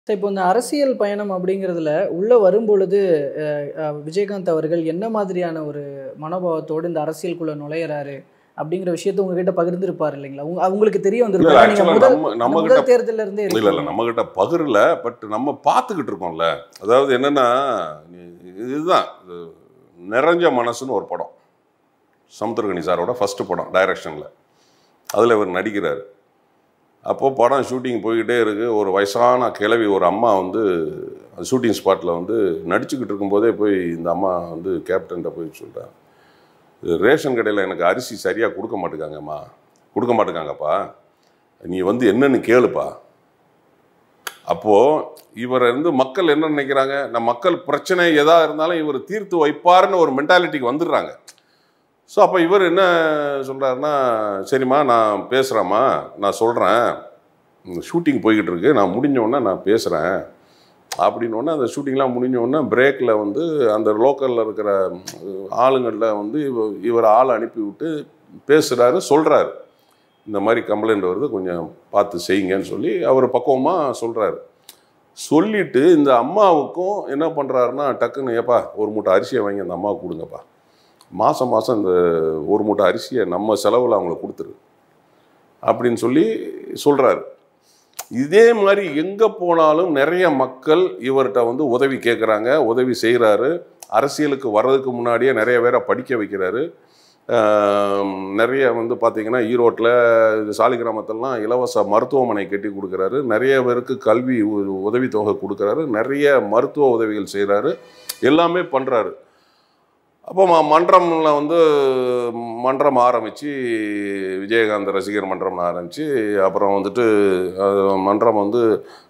இப்போ இந்த அரசியல் பயணம் அப்படிங்கிறதுல உள்ள வரும்பொழுது விஜயகாந்த் அவர்கள் என்ன மாதிரியான ஒரு மனோபாவத்தோடு இந்த அரசியலுக்குள்ள நுழையிறாரு அப்படிங்கிற விஷயத்த உங்ககிட்ட பகிர்ந்திருப்பார் இல்லைங்களா? உங்களுக்கு தெரிய இல்ல வந்திருக்கும். நீங்க ஆக்சுவலா நம்ம கிட்ட முதல் தேர்தல்ல இருந்தே இல்ல இருக்கீங்க. நம்ம கிட்ட பகிரல. பட் நம்ம பார்த்துக்கிட்டு இருக்கோம்ல. அதாவது என்னன்னா, இதுதான் நிறைஞ்ச மனசுன்னு ஒரு படம், சமுத்திரகனி சாரோட ஃபர்ஸ்ட் படம் டைரக்ஷன்ல. அதுல இவர் நடிக்கிறாரு. அப்போது படம் ஷூட்டிங் போய்கிட்டே இருக்குது. ஒரு வயசான கிழவி ஒரு அம்மா வந்து ஷூட்டிங் ஸ்பாட்டில் வந்து நடிச்சுக்கிட்டு இருக்கும்போதே போய் இந்த அம்மா வந்து கேப்டன்கிட்ட போய் சொல்கிறாங்க, ரேஷன் கடையில் எனக்கு அரிசி சரியாக கொடுக்க மாட்டேங்காங்கப்பா, நீ வந்து என்னன்னு கேளுப்பா. அப்போது இவரை வந்து மக்கள் என்ன நினைக்கிறாங்க, நம்ம மக்கள் பிரச்சனை எதாக இருந்தாலும் இவர் தீர்த்து வைப்பாருன்னு ஒரு மென்டாலிட்டிக்கு வந்துடுறாங்க. ஸோ அப்போ இவர் என்ன சொல்கிறாருன்னா, சரிம்மா நான் பேசுகிறேம்மா, நான் சொல்கிறேன், ஷூட்டிங் போய்கிட்டு இருக்கு, நான் முடிஞ்சோடனே நான் பேசுகிறேன் அப்படின்னோடனே அந்த ஷூட்டிங்லாம் முடிஞ்சோடனே பிரேக்கில் வந்து அந்த லோக்கலில் இருக்கிற ஆளுங்களில் வந்து இவர் ஆள் அனுப்பி விட்டு பேசுகிறாரு, சொல்கிறாரு, இந்த மாதிரி கம்ப்ளைண்ட் வருது, கொஞ்சம் பார்த்து செய்யுங்கன்னு சொல்லி அவர் பக்குவமாக சொல்கிறாரு. சொல்லிவிட்டு இந்த அம்மாவுக்கும் என்ன பண்ணுறாருன்னா, டக்குன்னு ஏப்பா ஒரு மூட்டை அரிசியை வாங்கி அந்த அம்மாவுக்கு கொடுங்கப்பா, மாதம் இந்த ஒரு மூட்டை அரிசியை நம்ம செலவில் அவங்களுக்கு கொடுத்துரு அப்படின்னு சொல்லி சொல்கிறாரு. இதே மாதிரி எங்கே போனாலும் நிறைய மக்கள் இவர்கிட்ட வந்து உதவி கேட்குறாங்க, உதவி செய்கிறாரு. அரசியலுக்கு வர்றதுக்கு முன்னாடியே நிறைய பேரை படிக்க வைக்கிறாரு. நிறைய வந்து பார்த்திங்கன்னா ஈரோட்டில் சாலிகிராமத்திலலாம் இலவச மருத்துவமனை கட்டி கொடுக்குறாரு. நிறைய பேருக்கு கல்வி உதவித்தொகை கொடுக்குறாரு. நிறைய மருத்துவ உதவிகள் செய்கிறாரு. எல்லாமே பண்ணுறாரு. அப்போ மன்றம்ல வந்து மன்றம் ஆரம்பித்து, விஜயகாந்த் ரசிகர் மன்றம்னு ஆரம்பித்து, அப்புறம் வந்துட்டு மன்றம் வந்து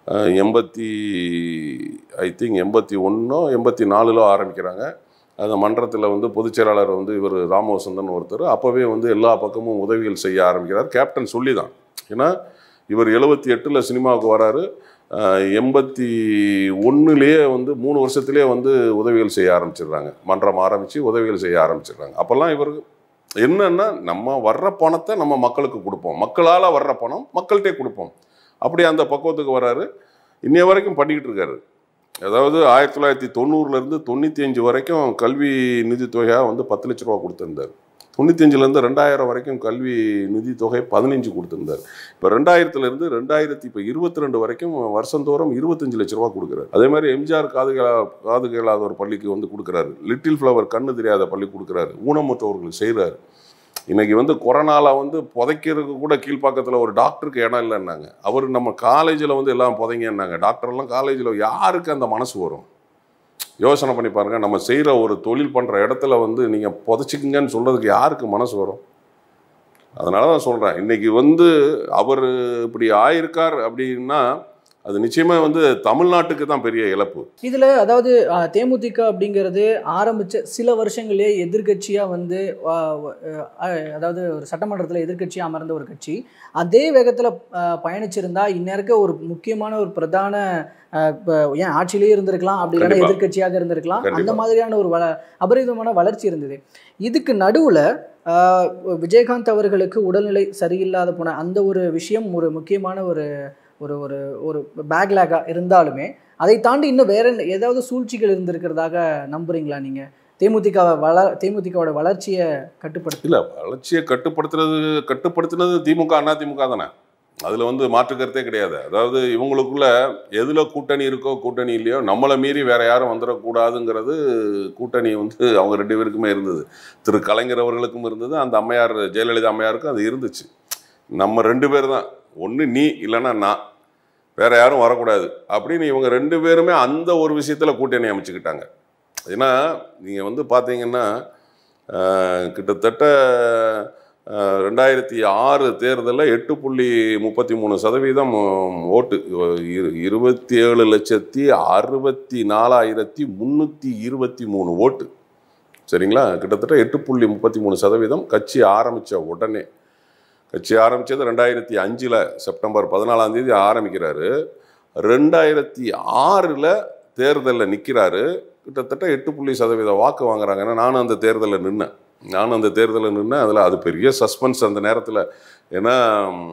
81 84 ஆரம்பிக்கிறாங்க. அந்த மன்றத்தில் வந்து பொதுச்செயலாளர் வந்து இவர் ராமவசந்தன் ஒருத்தர். அப்போவே வந்து எல்லா பக்கமும் உதவிகள் செய்ய ஆரம்பிக்கிறார். கேப்டன் சொல்லி தான். ஏன்னா இவர் 78 சினிமாவுக்கு வராரு. 81 வந்து 3 வருஷத்துலேயே வந்து உதவிகள் செய்ய ஆரம்பிச்சிடுறாங்க. மன்றம் ஆரம்பித்து உதவிகள் செய்ய ஆரம்பிச்சிடுறாங்க. அப்போல்லாம் இவருக்கு என்னன்னா, நம்ம வர்ற பணத்தை நம்ம மக்களுக்கு கொடுப்போம், மக்களால் வர்ற பணம் மக்கள்கிட்டே கொடுப்போம், அப்படி அந்த பக்குவத்துக்கு வராரு. இன்னைய வரைக்கும் பண்ணிக்கிட்டு இருக்காரு. அதாவது 1990 95 வரைக்கும் கல்வி நிதித்தொகையாக வந்து 10 லட்ச ரூபா கொடுத்துருந்தார். 95 2000 வரைக்கும் கல்வி நிதித்தொகை 15 கொடுத்துருந்தார். இப்போ 2000 2022 வரைக்கும் வருஷந்தோறும் 25 லட்ச ரூபா கொடுக்குறாரு. அதே மாதிரி எம்ஜிஆர் காது கேளாத ஒரு பள்ளிக்கு வந்து கொடுக்குறாரு. லிட்டில் ஃப்ளவர் கண்ணு தெரியாத பள்ளி கொடுக்குறாரு. ஊனமுற்றவர்களுக்கு செய்கிறாரு. இன்னைக்கு வந்து கொரோனாவில் வந்து புதைக்கிறதுக்கு கூட கீழ்ப்பாக்கத்தில் ஒரு டாக்டருக்கு இடம் இல்லைன்னாங்க. அவர் நம்ம காலேஜில் வந்து எல்லாம் புதைங்கன்னாங்க. டாக்டர்லாம் காலேஜில் யாருக்கு அந்த மனசு வரும்? யோசனை பண்ணி பாருங்க. நம்ம செய்கிற ஒரு தொழில் பண்ணுற இடத்துல வந்து நீங்கள் புதைச்சிக்கிங்கன்னு சொல்கிறதுக்கு யாருக்கு மனசு வரும்? அதனால தான் சொல்கிறேன், இன்றைக்கி வந்து அவர் இப்படி ஆயிருக்கார் அப்படின்னா அது நிச்சயமாக வந்து தமிழ்நாட்டுக்கு தான் பெரிய இழப்பு. இதில் அதாவது தேமுதிக அப்படிங்கிறது ஆரம்பித்த சில வருஷங்களே எதிர்கட்சியாக வந்து அதாவது ஒரு சட்டமன்றத்தில் எதிர்கட்சியாக அமர்ந்த ஒரு கட்சி அதே வேகத்தில் பயணிச்சிருந்தா இந்நேரக்க ஒரு முக்கியமான ஒரு பிரதான ஏன் ஆட்சியிலேயே இருந்திருக்கலாம், அப்படி இல்லைன்னா எதிர்கட்சியாக இருந்திருக்கலாம். அந்த மாதிரியான ஒரு அபரிதமான வளர்ச்சி இருந்தது. இதுக்கு நடுவில் விஜயகாந்த் அவர்களுக்கு உடல்நிலை சரியில்லாத போன அந்த ஒரு விஷயம் ஒரு முக்கியமான ஒரு ஒரு ஒரு ஒரு பேக்லாகாக இருந்தாலுமே அதை தாண்டி இன்னும் வேற ஏதாவது சூழ்ச்சிகள் இருந்திருக்கிறதாக நம்புறீங்களா நீங்கள்? தேமுதிகவோட வளர்ச்சியை வளர்ச்சியை கட்டுப்படுத்துனது திமுக அண்ணா திமுக தானே. அதில் வந்து மாற்று கருத்தே கிடையாது. அதாவது இவங்களுக்குள்ள எதில் கூட்டணி இருக்கோ கூட்டணி இல்லையோ நம்மளை மீறி வேற யாரும் வந்துடக்கூடாதுங்கிறது கூட்டணி வந்து அவங்க 2 பேருக்குமே இருந்தது. திரு கலைஞர் அவர்களுக்கும் இருந்தது, அந்த அம்மையார் ஜெயலலிதா அம்மையாருக்கும் அது இருந்துச்சு. நம்ம 2 பேர் தான், ஒன்று நீ இல்லைன்னா நான், வேற யாரும் வரக்கூடாது அப்படின்னு இவங்க 2 பேருமே அந்த ஒரு விஷயத்தில் கூட்டணி அமைச்சுக்கிட்டாங்க. ஏன்னா நீங்கள் வந்து பார்த்தீங்கன்னா கிட்டத்தட்ட 2006 தேர்தலில் 8.33% ஓட்டு, 27,64,323 ஓட்டு. சரிங்களா? கிட்டத்தட்ட 8.33% கட்சி ஆரம்பித்த உடனே. கட்சி ஆரம்பித்தது 2005 செப்டம்பர் 14 ஆரம்பிக்கிறாரு. 2006 தேர்தலில் நிற்கிறாரு. கிட்டத்தட்ட 8% வாக்கு வாங்குறாங்க. ஏன்னா நானும் அந்த தேர்தலில் நின்னேன். அதில் அது பெரிய சஸ்பென்ஸ் அந்த நேரத்தில். ஏன்னா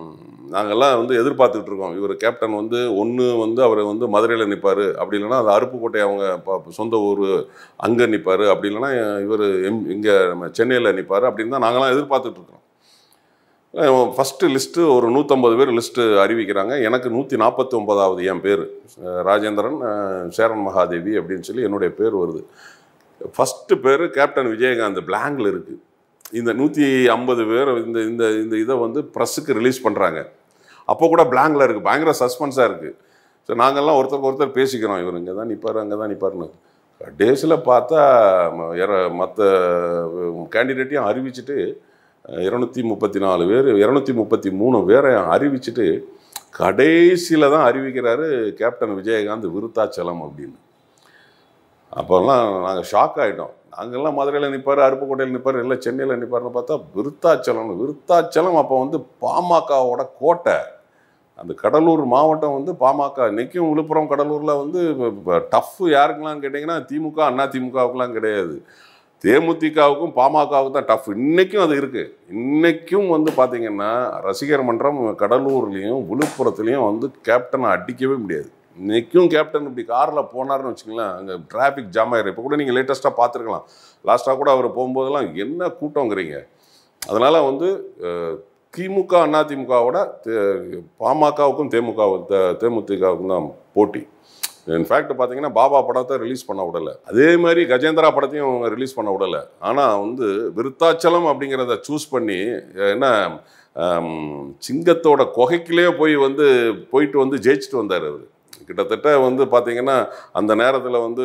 நாங்கள்லாம் வந்து எதிர்பார்த்துக்கிட்டு இருக்கோம். இவர் கேப்டன் வந்து ஒன்று வந்து அவர் வந்து மதுரையில் நிற்பார், அப்படி இல்லைன்னா அது அருப்புக்கோட்டை அவங்க சொந்த ஊர் அங்கே நிற்பார், அப்படி இல்லைன்னா இவர் இங்கே நம்ம சென்னையில் நிற்பார் அப்படின்னு தான் நாங்கள்லாம் எதிர்பார்த்துட்டு இருக்கோம். ஃபஸ்ட்டு லிஸ்ட்டு ஒரு 150 பேர் லிஸ்ட்டு அறிவிக்கிறாங்க. எனக்கு 149வது என் பேர் ராஜேந்திரன் சேரன் மகாதேவி அப்படின்னு சொல்லி என்னுடைய பேர் வருது. ஃபஸ்ட்டு பேர் கேப்டன் விஜயகாந்த் பிளாங்கில் இருக்குது. இந்த 150 பேர் இந்த இந்த இந்த இதை வந்து ப்ரெஸ்ஸுக்கு ரிலீஸ் பண்ணுறாங்க. அப்போ கூட பிளாங்கில் இருக்குது, பயங்கர சஸ்பென்ஸாக இருக்குது. ஸோ நாங்கள்லாம் ஒருத்தருக்கு ஒருத்தர் பேசிக்கிறோம், இவர் இங்கே தான் நிற்பார் அங்கே தான் நிற்பார்னு. டேஸில் பார்த்தா மற்ற கேண்டிடேட்டையும் அறிவிச்சுட்டு 234 பேர் 233 பேரை அறிவிச்சுட்டு கடைசியில் தான் அறிவிக்கிறாரு கேப்டன் விஜயகாந்த் விருத்தாச்சலம் அப்படின்னு. அப்போல்லாம் நாங்கள் ஷாக் ஆகிட்டோம். நாங்கள்லாம் மதுரையில் நிற்பார், அருப்புக்கோட்டையில் நிற்பார், இல்லை சென்னையில் நிற்பார்னு பார்த்தா விருத்தாச்சலம் அப்போ வந்து பாமகவோட கோட்டை. அந்த கடலூர் மாவட்டம் வந்து பாமக இன்றைக்கும் விழுப்புரம் கடலூரில் வந்து டஃப் யாருக்கெல்லாம் கேட்டிங்கன்னா திமுக அண்ணா திமுகவுக்குலாம் கிடையாது, தேமுதிகவுக்கும் பாமகவுக்கும் தான் டஃப். இன்றைக்கும் அது இருக்குது. இன்றைக்கும் வந்து பார்த்திங்கன்னா ரசிகர் மன்றம் கடலூர்லேயும் விழுப்புரத்துலேயும் வந்து கேப்டனை அடிக்கவே முடியாது. இன்றைக்கும் கேப்டன் இப்படி காரில் போனார்னு வச்சுங்களேன், அங்கே டிராஃபிக் ஜாம் ஆகிடும். இப்போ கூட நீங்கள் லேட்டஸ்ட்டாக பார்த்துருக்கலாம், லாஸ்ட்டாக கூட அவர் போகும்போதெல்லாம் என்ன கூட்டங்கிறீங்க. அதனால் வந்து திமுக அண்ணா திமுகவோட பாமகவுக்கும் தேமுதிகவுக்கும் தான் போட்டி. இன்ஃபேக்ட் பார்த்தீங்கன்னா பாபா படத்தை ரிலீஸ் பண்ண விடலை, அதே மாதிரி கஜேந்திரா படத்தையும் ரிலீஸ் பண்ண விடலை. ஆனால் வந்து விருத்தாச்சலம் அப்படிங்கிறத சூஸ் பண்ணி என்ன சிங்கத்தோட குகைக்கிலே போயிட்டு வந்து ஜெயிச்சுட்டு வந்தார் அவர். கிட்டத்தட்ட வந்து பார்த்தீங்கன்னா அந்த நேரத்தில் வந்து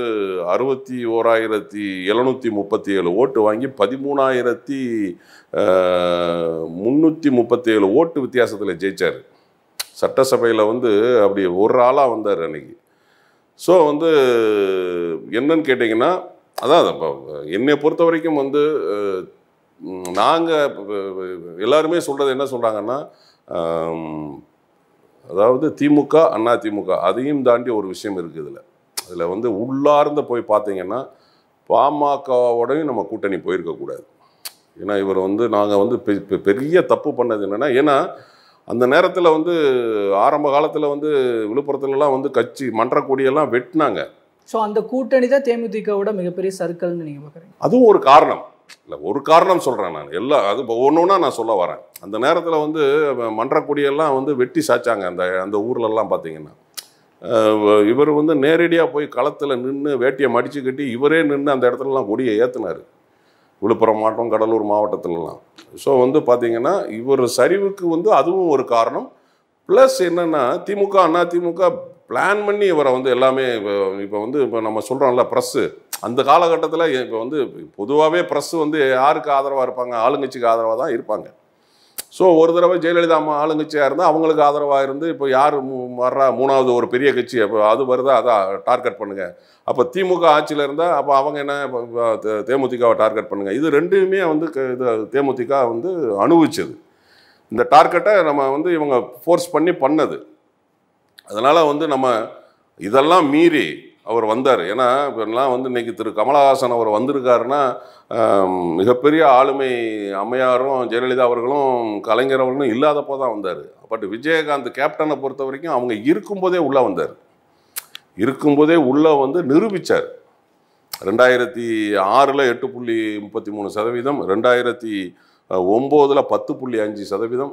61,737 ஓட்டு வாங்கி 13,337 ஓட்டு வித்தியாசத்தில் ஜெயிச்சார். சட்டசபையில் வந்து அப்படி ஒரு ஆளாக வந்தார் அன்னைக்கு. ஸோ வந்து என்னன்னு கேட்டிங்கன்னா, அதான் இப்போ என்னை பொறுத்த வரைக்கும் வந்து நாங்கள் எல்லாருமே சொல்கிறது என்ன சொல்கிறாங்கன்னா, அதாவது திமுக அண்ணா திமுக அதையும் தாண்டி ஒரு விஷயம் இருக்குது. அதில் வந்து உள்ளார்ந்து போய் பார்த்தீங்கன்னா பாமகவோடையும் நம்ம கூட்டணி போயிருக்கக்கூடாது. ஏன்னா இவர் வந்து நாங்கள் வந்து பெரிய தப்பு பண்ணது என்னென்னா, ஏன்னா அந்த நேரத்தில் வந்து ஆரம்ப காலத்தில் வந்து விழுப்புரத்துலலாம் வந்து கட்சி மன்ற கொடியெல்லாம் வெட்டினாங்க. ஸோ அந்த கூட்டணி தான் தேமுதிகவோட மிகப்பெரிய சர்க்கிள்னு நீங்கள் பார்க்குறீங்க. அதுவும் ஒரு காரணம் இல்லை, ஒரு காரணம் சொல்கிறேன் நான். அது ஒவ்வொன்றா நான் சொல்ல வரேன். அந்த நேரத்தில் வந்து மன்ற கொடியெல்லாம் வந்து வெட்டி சாய்ச்சாங்க அந்த ஊர்லெல்லாம் பார்த்தீங்கன்னா. இவர் வந்து நேரடியாக போய் களத்தில் நின்று வேட்டியை மடித்து கட்டி இவரே நின்று அந்த இடத்துலலாம் கொடியை ஏற்றினார், விழுப்புரம் மாவட்டம் கடலூர் மாவட்டத்திலலாம். ஸோ வந்து பார்த்திங்கன்னா இவர் சரிவுக்கு வந்து அதுவும் ஒரு காரணம். ப்ளஸ் என்னென்னா திமுக அண்ணா திமுக பிளான் பண்ணி இவரை வந்து எல்லாமே இப்போ நம்ம சொல்கிறோம்ல ப்ரெஸ்ஸு, அந்த காலகட்டத்தில் இப்போ வந்து பொதுவாகவே ப்ரெஸ்ஸு வந்து யாருக்கு ஆதரவாக இருப்பாங்க, ஆளுங்கட்சிக்கு ஆதரவாக தான் இருப்பாங்க. ஸோ ஒரு தடவை ஜெயலலிதா அம்மா ஆளுங்கட்சியாக இருந்தால் அவங்களுக்கு ஆதரவாக இருந்து இப்போ யார் வர்றா மூணாவது ஒரு பெரிய கட்சி அப்போ அது வருதா அதான் டார்கெட் பண்ணுங்கள். அப்போ திமுக ஆட்சியில் இருந்தால் அப்போ அவங்க என்ன தேமுதிகவை டார்கெட் பண்ணுங்கள். இது ரெண்டுமே வந்து தேமுதிக வந்து அனுபவிச்சது. இந்த டார்கெட்டை நம்ம வந்து இவங்க ஃபோர்ஸ் பண்ணது. அதனால் வந்து நம்ம இதெல்லாம் மீறி அவர் வந்தார். ஏன்னா இப்போலாம் வந்து இன்றைக்கி திரு கமலஹாசன் அவர் வந்திருக்காருன்னா மிகப்பெரிய ஆளுமை அம்மையாரும் ஜெயலலிதா அவர்களும் கலைஞர் அவர்களும் இல்லாதப்போ தான் வந்தார். பட் விஜயகாந்த் கேப்டனை பொறுத்த வரைக்கும் அவங்க இருக்கும்போதே உள்ளே வந்தார், இருக்கும்போதே உள்ளே வந்து நிரூபித்தார். 2006 8.33%, 2009 10.5%,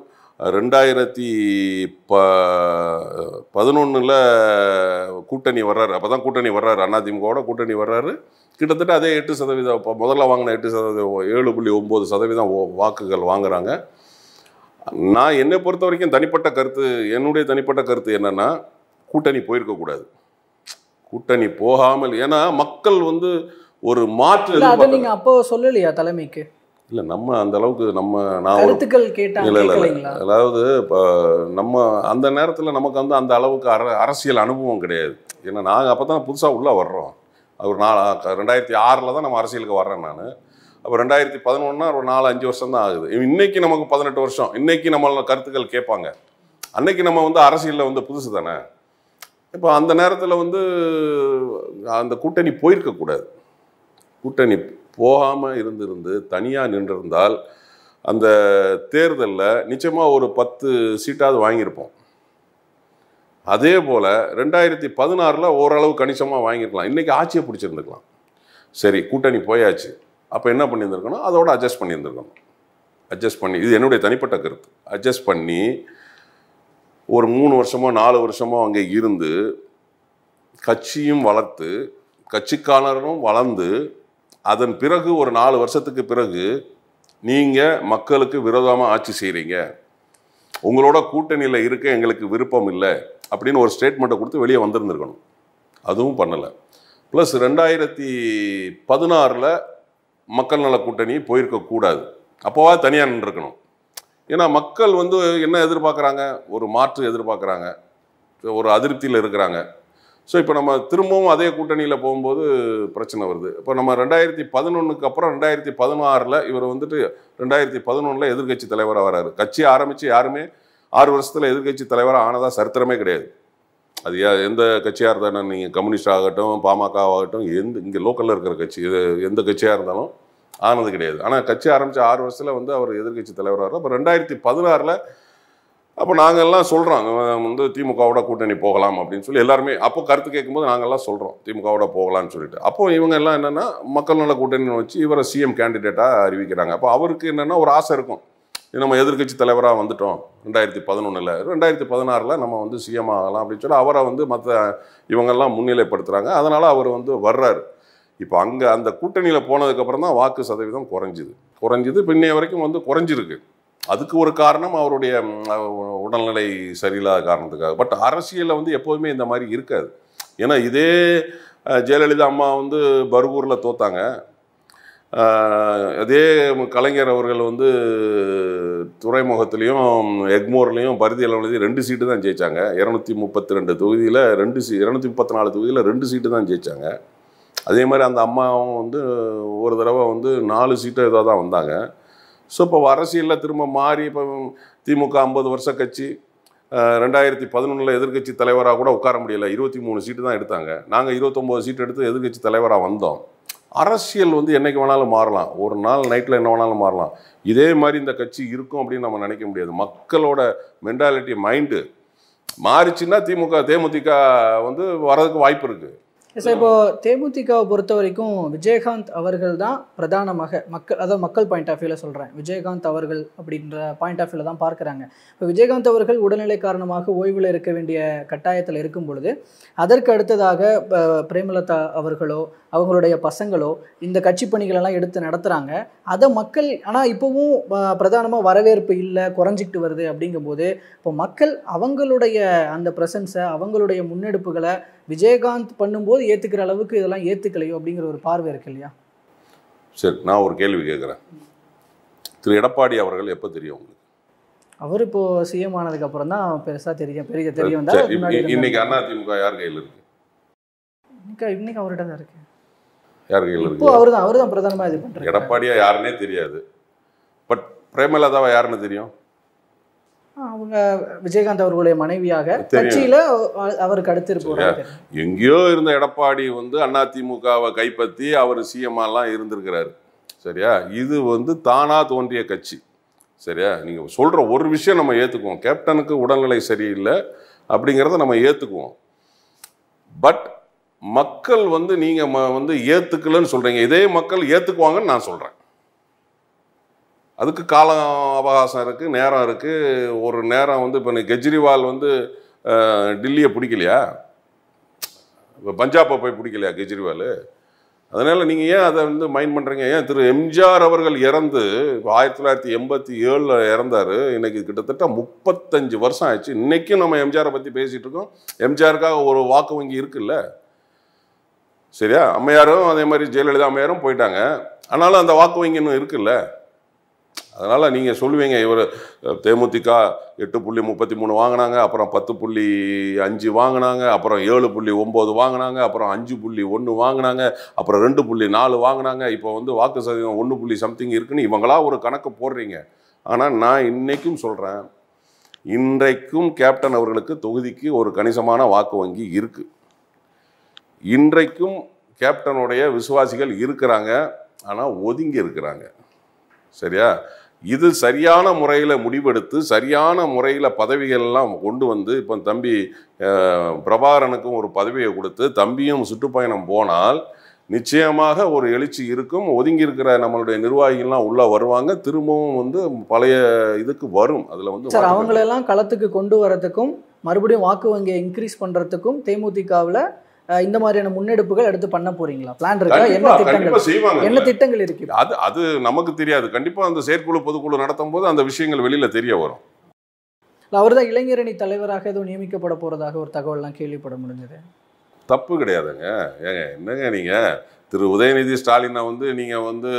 2011 கூட்டணி வர்றாரு. அப்போ தான் கூட்டணி வர்றாரு, அதிமுகவோட கூட்டணி வர்றாரு. கிட்டத்தட்ட அதே 8%, இப்போ முதல்ல வாங்கின 8%, 7.9% வாக்குகள் வாங்குறாங்க. நான் என்னை பொறுத்த வரைக்கும் என்னுடைய தனிப்பட்ட கருத்து என்னென்னா, கூட்டணி போயிருக்கக்கூடாது, கூட்டணி போகாமல். ஏன்னா மக்கள் வந்து ஒரு மாற்று நீங்கள் அப்போ சொல்லலையா தலைமைக்கு? இல்லை, நம்ம அந்த அளவுக்கு நான் அதாவது இப்போ நம்ம அந்த நேரத்தில் நமக்கு வந்து அந்த அளவுக்கு அரசியல் அனுபவம் கிடையாது. ஏன்னா நாங்கள் அப்போ தான் புதுசாக உள்ளே வர்றோம். ஒரு 2006 தான் நம்ம அரசியலுக்கு வர்றேன் நான். அப்போ 2011 ஒரு 4-5 வருஷம் தான் ஆகுது. இன்றைக்கி நமக்கு 18 வருஷம். இன்றைக்கி நம்ம கருத்துக்கள் கேட்பாங்க. அன்னைக்கு நம்ம வந்து அரசியலில் வந்து புதுசு தானே. இப்போ அந்த நேரத்தில் வந்து அந்த கூட்டணி போயிருக்கக்கூடாது. கூட்டணி போகாமல் இருந்து தனியாக நின்றிருந்தால் அந்த தேர்தலில் நிச்சயமாக ஒரு 10 சீட்டாவது வாங்கியிருப்போம். அதே போல் 2016 ஓரளவு கணிசமாக வாங்கியிருக்கலாம். இன்றைக்கி ஆட்சியை பிடிச்சிருந்துக்கலாம். சரி, கூட்டணி போயாச்சு. அப்போ என்ன பண்ணியிருந்துருக்கணும், அதோட அட்ஜஸ்ட் பண்ணியிருந்துருக்கணும். அட்ஜஸ்ட் பண்ணி, இது என்னுடைய தனிப்பட்ட கருத்து, அட்ஜஸ்ட் பண்ணி ஒரு 3 வருஷமோ 4 வருஷமோ அங்கே இருந்து கட்சியும் வளர்த்து கட்சிக்காரரும் வளர்ந்து அதன் பிறகு ஒரு 4 வருஷத்துக்கு பிறகு நீங்கள் மக்களுக்கு விரோதமாக ஆட்சி செய்கிறீங்க, உங்களோட கூட்டணியில் இருக்க எங்களுக்கு விருப்பம் இல்லை அப்படின்னு ஒரு ஸ்டேட்மெண்ட்டை கொடுத்து வெளியே வந்திருந்துருக்கணும். அதுவும் பண்ணலை. ப்ளஸ் 2016 மக்கள் நல கூட்டணி போயிருக்கக்கூடாது. அப்போவா தனியாக நின்றுருக்கணும். ஏன்னா மக்கள் வந்து என்ன எதிர்பார்க்குறாங்க, ஒரு மாற்று எதிர்பார்க்குறாங்க, ஒரு அதிருப்தியில் இருக்கிறாங்க. ஸோ இப்போ நம்ம திரும்பவும் அதே கூட்டணியில் போகும்போது பிரச்சனை வருது. இப்போ நம்ம 2011க்கு அப்புறம் 2016 இவர் வந்துட்டு 2011 எதிர்க்கட்சி தலைவராக வராரு. கட்சி ஆரம்பித்து யாருமே 6 வருஷத்தில் எதிர்க்கட்சி தலைவராக ஆனதாக சரித்திரமே கிடையாது. அது எந்த கட்சியாக இருந்தாலும், நீங்கள் கம்யூனிஸ்ட் ஆகட்டும், பாமக ஆகட்டும், இங்கே லோக்கலில் இருக்கிற கட்சி எந்த கட்சியாக இருந்தாலும் ஆனது கிடையாது. ஆனால் கட்சி ஆரம்பித்த 6 வருஷத்தில் வந்து அவர் எதிர்க்கட்சி தலைவராக. அப்போ 2016 அப்போ நாங்கள்லாம் சொல்கிறோம் வந்து திமுகவோட கூட்டணி போகலாம் அப்படின்னு சொல்லி எல்லாருமே அப்போ கருத்து கேட்கும்போது நாங்கள்லாம் சொல்கிறோம் திமுகவோட போகலான்னு சொல்லிட்டு. அப்போது இவங்க எல்லாம் என்னென்னா மக்கள் நல கூட்டணின்னு வச்சு இவரை சிஎம் கேண்டிடேட்டாக அறிவிக்கிறாங்க. அப்போ அவருக்கு என்னென்னா ஒரு ஆசை இருக்கும், நம்ம எதிர்க்கட்சி தலைவராக வந்துட்டோம் 2011, 2016 நம்ம வந்து சிஎம் ஆகலாம் அப்படின்னு சொல்லி அவரை வந்து மற்ற இவங்கெல்லாம் முன்னிலைப்படுத்துகிறாங்க. அதனால் அவர் வந்து வர்றாரு. இப்போ அங்கே அந்த கூட்டணியில் போனதுக்கப்புறம் தான் வாக்கு சதவீதம் குறைஞ்சிது. இப்போ இன்னைய வரைக்கும் வந்து குறைஞ்சிருக்கு. அதுக்கு ஒரு காரணம் அவருடைய உடல்நிலை சரியில்லாத காரணத்துக்காக. பட் அரசியலில் வந்து எப்போதுமே இந்த மாதிரி இருக்காது. ஏன்னா இதே ஜெயலலிதா அம்மா வந்து பர்கூரில் தோத்தாங்க. அதே கலைஞர் அவர்கள் வந்து துறைமுகத்துலேயும் எக்மோர்லேயும் பருத்தி அளவுலேயும் 2 சீட்டு தான் ஜெயித்தாங்க. 232 தொகுதியில் 234 தொகுதியில் 2 சீட்டு தான் ஜெயித்தாங்க. அதே மாதிரி அந்த அம்மாவும் வந்து ஒரு தடவை வந்து 4 சீட்டு ஏதோ தான் வந்தாங்க. ஸோ இப்போ அரசியலில் திரும்ப மாறி இப்போ திமுக 50 வருஷ கட்சி 2011 எதிர்க்கட்சி தலைவராக கூட உட்கார முடியலை. 23 சீட்டு தான் எடுத்தாங்க. நாங்கள் 29 சீட்டு எடுத்து எதிர்க்கட்சி தலைவராக வந்தோம். அரசியல் வந்து என்றைக்கு வேணாலும் மாறலாம், ஒரு நாள் நைட்டில் என்ன வேணாலும் மாறலாம். இதே மாதிரி இந்த கட்சி இருக்கும் அப்படின்னு நம்ம நினைக்க முடியாது. மக்களோட மென்டாலிட்டி மைண்டு மாறிச்சுன்னா தேமுதிக வந்து வர்றதுக்கு வாய்ப்பு இருக்குது. சார், இப்போ தேமுதிகவை பொறுத்த வரைக்கும் விஜயகாந்த் அவர்கள் தான் பிரதானமாக மக்கள் பாயிண்ட் ஆஃப் வியூவில் சொல்கிறேன். விஜயகாந்த் அவர்கள் அப்படின்ற பாயிண்ட் ஆஃப் வியூவில் தான் பார்க்குறாங்க. இப்போ விஜயகாந்த் அவர்கள் உடல்நிலை காரணமாக ஓய்வில் இருக்க வேண்டிய கட்டாயத்தில் இருக்கும் பொழுது அதற்கு அடுத்ததாக பிரேமலதா அவர்களோ அவங்களுடைய பசங்களோ இந்த கட்சி பணிகளெல்லாம் எடுத்து நடத்துகிறாங்க. அதை மக்கள் ஆனால் இப்போவும் பிரதானமாக வரவேற்பு இல்லை, குறைஞ்சிக்கிட்டு வருது. அப்படிங்கும்போது இப்போ மக்கள் அவங்களுடைய அந்த ப்ரெசன்ஸை அவங்களுடைய முன்னெடுப்புகளை விஜயகாந்த் பண்ணும்போது ஏற்றுக்கிற அளவுக்கு இதெல்லாம் ஏற்றுக்கலையோ அப்படிங்கிற ஒரு பார்வை இருக்கு இல்லையா? சரி, நான் ஒரு கேள்வி கேட்குறேன். திரு எடப்பாடி அவர்கள் எப்போ தெரியும் உங்களுக்கு? அவர் இப்போ சிஎம் ஆனதுக்கு அப்புறம் தான் பெருசாக தெரியும். இன்னைக்கு அதிமுக யார் கையில் இருக்கு? இன்னைக்கு அவர்கிட்ட தான் இருக்கு. யார் கையில் இருக்கு? இப்போ அவர் தான் பிரதானமாக இது பண்ணுறாரு. எடப்பாடியா யாருன்னே தெரியாது. பட் பிரேமலதாவை யாருன்னு தெரியும்? அவங்க விஜயகாந்த் அவர்களுடைய மனைவியாக கட்சியில அவருக்கு அடுத்து இருப்பாங்க. எங்கேயோ இருந்த எடப்பாடி வந்து அதிமுகவை கைப்பற்றி அவர் சிஎம்லாம் இருந்திருக்கிறாரு. சரியா? இது வந்து தானா தோன்றிய கட்சி. சரியா? நீங்கள் சொல்கிற ஒரு விஷயம் நம்ம ஏற்றுக்குவோம், கேப்டனுக்கு உடல்நிலை சரியில்லை அப்படிங்கிறத நம்ம ஏற்றுக்குவோம். பட் மக்கள் வந்து நீங்கள் வந்து ஏற்றுக்கலன்னு சொல்கிறீங்க, இதே மக்கள் ஏற்றுக்குவாங்கன்னு நான் சொல்கிறேன். அதுக்கு கால அவகாசம் இருக்குது, நேரம் இருக்குது. ஒரு நேரம் வந்து இப்போ கெஜ்ரிவால் வந்து டில்லியை பிடிக்கலையா, இப்போ பஞ்சாபை போய் பிடிக்கலையா கெஜ்ரிவால்? அதனால் நீங்கள் ஏன் அதை வந்து மைண்ட் பண்ணுறீங்க? ஏன் திரு எம்ஜிஆர் அவர்கள் இறந்து 1987 இறந்தார். இன்றைக்கி கிட்டத்தட்ட 35 வருஷம் ஆயிடுச்சு. இன்றைக்கும் நம்ம எம்ஜிஆரை பற்றி பேசிகிட்டு இருக்கோம். எம்ஜிஆருக்காக ஒரு வாக்கு வங்கி இருக்குல்ல. சரியா? அம்மையாரும் அதே மாதிரி ஜெயலலிதா அம்மையாரும் போயிட்டாங்க. ஆனாலும் அந்த வாக்கு வங்கி இன்னும் இருக்குல்ல. அதனால் நீங்கள் சொல்லுவீங்க இவர் தேமுதிக 8.33 வாங்கினாங்க, அப்புறம் 10.5 வாங்கினாங்க, அப்புறம் 7.9 வாங்கினாங்க, அப்புறம் 5.1 வாங்கினாங்க, அப்புறம் 2.4 வாங்கினாங்க, இப்போ வந்து வாக்கு சதவீதம் 1 சம்திங் இருக்குன்னு இவங்களா ஒரு கணக்கு போடுறீங்க. ஆனால் நான் இன்றைக்கும் சொல்கிறேன், இன்றைக்கும் கேப்டன் அவர்களுக்கு தொகுதிக்கு ஒரு கணிசமான வாக்கு வங்கி இருக்குது. இன்றைக்கும் கேப்டனுடைய விசுவாசிகள் இருக்கிறாங்க, ஆனால் ஒதுங்கி இருக்கிறாங்க. சரியா? இது சரியான முறையில் முடிவெடுத்து சரியான முறையில் பதவிகள்லாம் கொண்டு வந்து இப்போ தம்பி பிரபாகரனுக்கும் ஒரு பதவியை கொடுத்து தம்பியும் சுற்றுப்பயணம் போனால் நிச்சயமாக ஒரு எழுச்சி இருக்கும். ஒதுங்கி இருக்கிற நம்மளுடைய நிர்வாகிகள்லாம் உள்ள வருவாங்க, திரும்பவும் வந்து பழைய இதுக்கு வரும். அதில் வந்து சார் அவங்களெல்லாம் களத்துக்கு கொண்டு வரதுக்கும் மறுபடியும் வாக்கு வங்கியை இன்க்ரீஸ் பண்ணுறதுக்கும் தேமுதிகவில் இந்த மாதிரியான முன்னெடுப்புகள் எடுத்து பண்ண போறீங்களா? பிளான் இருக்கா? என்ன திட்டங்கள் இருக்கு? அது நமக்கு தெரியாது. கண்டிப்பா அந்த செயற்குழு பொதுக்குழு நடத்தும் போது அந்த விஷயங்கள் வெளியில தெரிய வரும். அவர் தான் இளைஞரணி தலைவராக எதுவும் நியமிக்கப்பட போறதாக ஒரு தகவல்லாம் கேள்விப்பட முடிஞ்சது. தப்பு கிடையாதுங்க. ஏங்க என்னங்க நீங்க திரு உதயநிதி ஸ்டாலினை வந்து நீங்கள் வந்து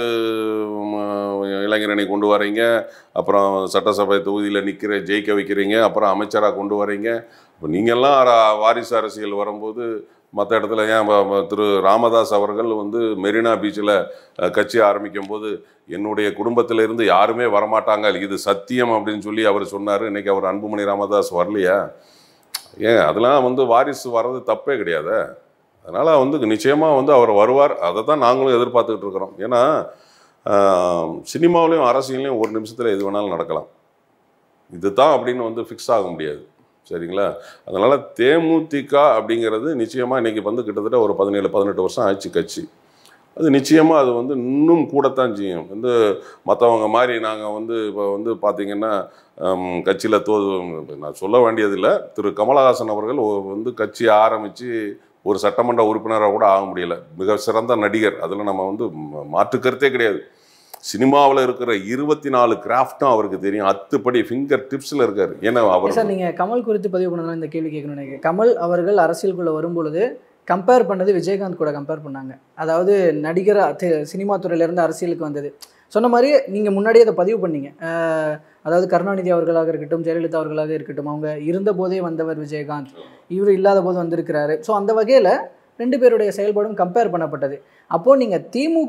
இளைஞரணி கொண்டு வரீங்க, அப்புறம் சட்டசபை தொகுதியில் ஜெயிக்க வைக்கிறீங்க, அப்புறம் அமைச்சராக கொண்டு வரீங்க. இப்போ நீங்கள்லாம் வாரிசு அரசியல் வரும்போது மற்ற இடத்துல ஏன் திரு ராமதாஸ் அவர்கள் வந்து மெரினா பீச்சில் கட்சி ஆரம்பிக்கும் போது என்னுடைய குடும்பத்திலிருந்து யாருமே வரமாட்டாங்க, இது சத்தியம் அப்படின்னு சொல்லி அவர் சொன்னார். இன்றைக்கி அவர் அன்புமணி ராமதாஸ் வரலையா? ஏன் அதெல்லாம் வந்து வாரிசு வர்றது தப்பே கிடையாது. அதனால் வந்து நிச்சயமாக வந்து அவர் வருவார். அதை தான் நாங்களும் எதிர்பார்த்துக்கிட்டு இருக்கிறோம். ஏன்னா சினிமாவிலையும் அரசியலையும் ஒரு நிமிஷத்தில் எது வேணாலும் நடக்கலாம். இது தான் அப்படின்னு வந்து ஃபிக்ஸ் ஆக முடியாது. சரிங்களா? அதனால் தேமுதிக அப்படிங்கிறது நிச்சயமாக இன்றைக்கி வந்து கிட்டத்தட்ட ஒரு 17-18 வருஷம் ஆச்சு கட்சி. அது நிச்சயமாக அது வந்து இன்னும் கூடத்தான் செய்யும். வந்து மற்றவங்க மாதிரி நாங்கள் வந்து இப்போ வந்து பார்த்திங்கன்னா கட்சியில் நான் சொல்ல வேண்டியதில்லை, திரு கமலஹாசன் அவர்கள் வந்து கட்சி ஆரம்பித்து ஒரு சட்டமன்ற உறுப்பினராக கூட ஆக முடியலை. மிக சிறந்த நடிகர், அதில் நம்ம வந்து மாற்றுக்கருத்தே கிடையாது. சினிமாவில் இருக்கிற 24 கிராஃப்டும் அவருக்கு தெரியும். 10 படி ஃபிங்கர் டிப்ஸில் இருக்கார். ஏன்னா அவர் சார் நீங்கள் கமல் குறித்து பதிவு பண்ணலாம் இந்த கேள்வி கேட்கணும்னு நினைக்கிறேன். கமல் அவர்கள் அரசியலுக்குள்ளே வரும்பொழுது கம்பேர் பண்ணது விஜயகாந்த் கூட கம்பேர் பண்ணாங்க. அதாவது நடிகர் சினிமா துறையிலேருந்து அரசியலுக்கு வந்தது சொன்ன மாதிரி நீங்கள் முன்னாடியே அதை பதிவு பண்ணீங்க. அதாவது கருணாநிதி அவர்களாக இருக்கட்டும், ஜெயலலிதா அவர்களாக இருக்கட்டும், அவங்க இருந்த போதே வந்தவர் விஜயகாந்த், இவர் இல்லாத போது வந்திருக்கிறாரு. ஸோ அந்த வகையில் 2 பேருடைய செயல்பாடும் கம்பேர் பண்ணப்பட்டது. அப்போது நீங்கள்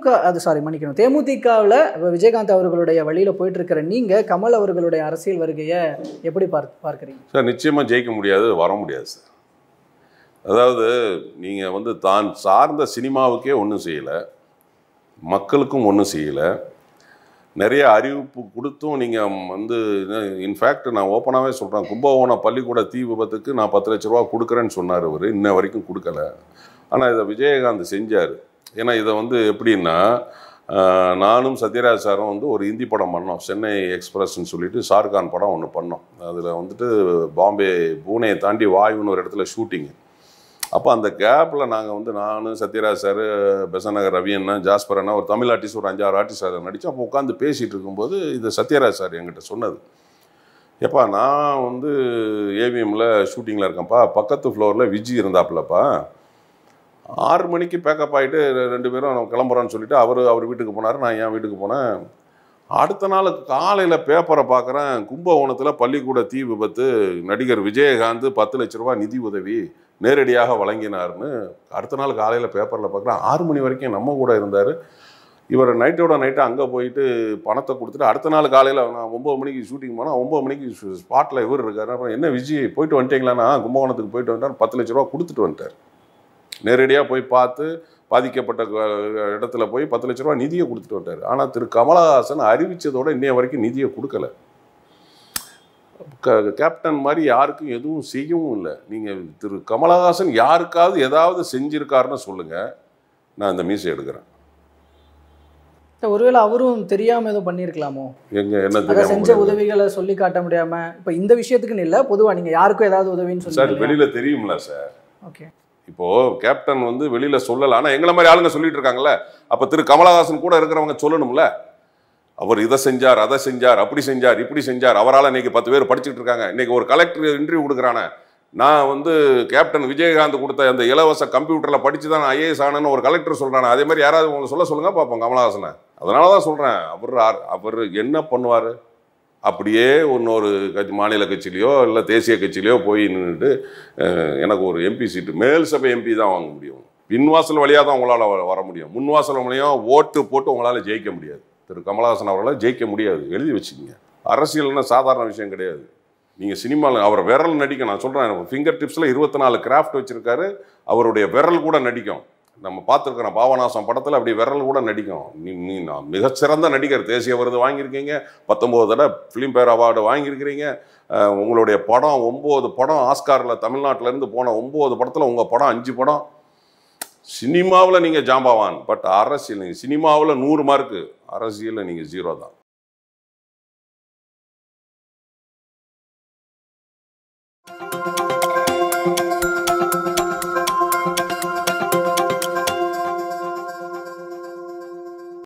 தேமுதிகவில் விஜயகாந்த் அவர்களுடைய வழியில் போயிட்டு இருக்கிற நீங்கள் கமல் அவர்களுடைய அரசியல் வருகையை எப்படி பார்க்குறீங்க சார்? நிச்சயமாக ஜெயிக்க முடியாது, வர முடியாது சார். அதாவது நீங்கள் வந்து தான் சார்ந்த சினிமாவுக்கே ஒன்றும் செய்யலை, மக்களுக்கும் ஒன்றும் செய்யலை, நிறைய அறிவிப்பு கொடுத்தும் நீங்கள் வந்து இன்ஃபேக்ட் நான் ஓப்பனாகவே சொல்கிறேன், கும்பகோணம் பள்ளிக்கூட தீ விபத்துக்கு நான் 10 லட்ச ரூபா கொடுக்குறேன்னு சொன்னார். அவர் இன்ன வரைக்கும் கொடுக்கல. ஆனால் இதை விஜயகாந்த் செஞ்சார். ஏன்னா இதை வந்து எப்படின்னா, நானும் சத்யராஜ் சாரும் வந்து ஒரு ஹிந்தி படம் பண்ணோம், சென்னை எக்ஸ்பிரஸ்ன்னு சொல்லிட்டு ஷாருக்கான் படம் ஒன்று பண்ணோம். அதில் வந்துட்டு பாம்பே பூனேயை தாண்டி வாயுன்னு ஒரு இடத்துல ஷூட்டிங்கு. அப்போ அந்த கேப்பில் நாங்கள் வந்து நான் சத்யராஜ் சார், பெசநகர் ரவி அண்ணா, ஜாஸ்பர் அண்ணா, ஒரு தமிழ் ஆர்டிஸ்ட், ஒரு 5-6 ஆர்டிஸ்ட் அதில் நடித்தோம். அப்போ உட்காந்து பேசிகிட்டு இருக்கும்போது இது சத்யராஜ் சார் என்கிட்ட சொன்னது, எப்பா நான் வந்து ஏவிஎம்மில் ஷூட்டிங்கில் இருக்கேன்ப்பா, பக்கத்து ஃப்ளோரில் விஜி இருந்தாப்புலப்பா, 6 மணிக்கு பேக்கப் ஆகிட்டு 2 பேரும் நம்ம கிளம்புறோன்னு சொல்லிவிட்டு அவர் வீட்டுக்கு போனார், நான் என் வீட்டுக்கு போனேன். அடுத்த நாள் காலையில் பேப்பரை பார்க்குறேன், கும்பகோணத்தில் பள்ளிக்கூட தீ விபத்து, நடிகர் விஜயகாந்த் 10 லட்ச ரூபா நிதி உதவி நேரடியாக வழங்கினார்னு. அடுத்த நாள் காலையில் பேப்பரில் பார்க்குறேன், 6 மணி வரைக்கும் நம்ம கூட இருந்தார். இவர் நைட்டோட நைட்டாக அங்கே போயிட்டு பணத்தை கொடுத்துட்டு அடுத்த நாள் காலையில் நான் 9 மணிக்கு ஷூட்டிங் போனால் 9 மணிக்கு ஸ்பாட்டில் இவர் இருக்கார். அப்புறம் என்ன விஜய் போயிட்டு வந்துட்டீங்களாண்ணா? கும்பகோணத்துக்கு போயிட்டு வந்துட்டார், 10 லட்ச ரூபா கொடுத்துட்டு வந்துட்டார். நேரடியாக போய் பார்த்து பாதிக்கப்பட்ட இடத்துல போய் 10 லட்ச ரூபா நிதியை கொடுத்துட்டு வந்துட்டார். ஆனால் திரு கமலஹாசன் அறிவித்ததோடு இன்னைய வரைக்கும் நிதியை கொடுக்கல. கேப்டன் மாதிரி யாருக்கும் எதுவும் செய்யவும் இல்லை. நீங்கள் திரு கமலஹாசன் யாருக்காவது ஏதாவது செஞ்சிருக்காருன்னு சொல்லுங்கள், நான் இந்த மீசை எடுக்கிறேன். ஒருவேளை அவரும் தெரியாமல் எதுவும் பண்ணியிருக்கலாமோ? என்ன செஞ்ச உதவிகளை சொல்லி காட்ட முடியாமல், இப்போ இந்த விஷயத்துக்குன்னு இல்லை, பொதுவாக நீங்கள் யாருக்கும் ஏதாவது உதவின்னு சொல்லி சார் வெளியில் தெரியும்ல சார். ஓகே, இப்போது கேப்டன் வந்து வெளியில் சொல்லலை, ஆனால் எங்களை மாதிரி ஆளுங்க சொல்லிட்டு இருக்காங்கல்ல. அப்போ திரு கமலஹாசன் கூட இருக்கிறவங்க சொல்லணும்ல, அவர் இதை செஞ்சார், அதை செஞ்சார், அப்படி செஞ்சார், இப்படி செஞ்சார், அவரால் இன்னைக்கு 10 பேர் படிச்சுட்டு இருக்காங்க. இன்னைக்கு ஒரு கலெக்டர் இன்டர்வியூ கொடுக்குறானே, நான் வந்து கேப்டன் விஜயகாந்த் கொடுத்த அந்த இலவச கம்ப்யூட்டரில் படித்து தான் நான் ஐஏஎஸ் ஆனேன்னு ஒரு கலெக்டர் சொல்கிறானே, அதே மாதிரி யாராவது உங்களை சொல்லுங்கள் பார்ப்போம் கமலஹாசனை. அதனால தான் சொல்கிறேன், அவர் என்ன பண்ணுவார்? அப்படியே இன்னொரு மாநில கட்சியிலையோ இல்லை தேசிய கட்சியிலையோ போய் நின்றுட்டு எனக்கு ஒரு எம்பி சீட்டு, மேல் சபை எம்பி தான் வாங்க முடியும், பின்வாசல் வழியாக தான் உங்களால் வர முடியும், முன்வாசல் வழியாக ஓட்டு போட்டு உங்களால் ஜெயிக்க முடியாது. திரு கமலஹாசன் அவர்களால் ஜெயிக்க முடியாது, எழுதி வச்சுக்கிங்க. அரசியல்னா சாதாரண விஷயம் கிடையாது. நீங்கள் சினிமாவில் அவர் விரல் நடிக்கும். நான் சொல்கிறேன், ஃபிங்கர் டிப்ஸில் 24 கிராஃப்ட் வச்சுருக்காரு, அவருடைய விரல் கூட நடிக்கும். நம்ம பார்த்துருக்குறோம் பாவநாசம் படத்தில் அப்படி விரல் கூட நடிக்கும். நான் மிகச்சிறந்த நடிகர், தேசிய விருது வாங்கியிருக்கீங்க, 19 தடவை ஃபிலிம்பேர் அவார்டு வாங்கியிருக்கிறீங்க, உங்களுடைய படம் 9 படம் ஆஸ்காரில் தமிழ்நாட்டிலேருந்து போன 9 படத்தில் உங்கள் படம் 5 படம். சினிமாவில் நீங்கள் ஜாம்பவான், பட் அரசியல் நீங்கள் சினிமாவில் 100 மார்க்கு, அரசியலில் நீங்கள் 0 தான்.